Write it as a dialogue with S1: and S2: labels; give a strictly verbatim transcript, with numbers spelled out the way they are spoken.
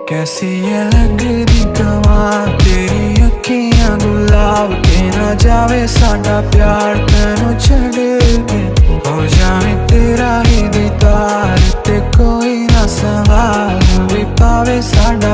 S1: कैसी ये लगदी कमाल तेरी अखियां गुलाब के ना जावे साडा प्यार तेन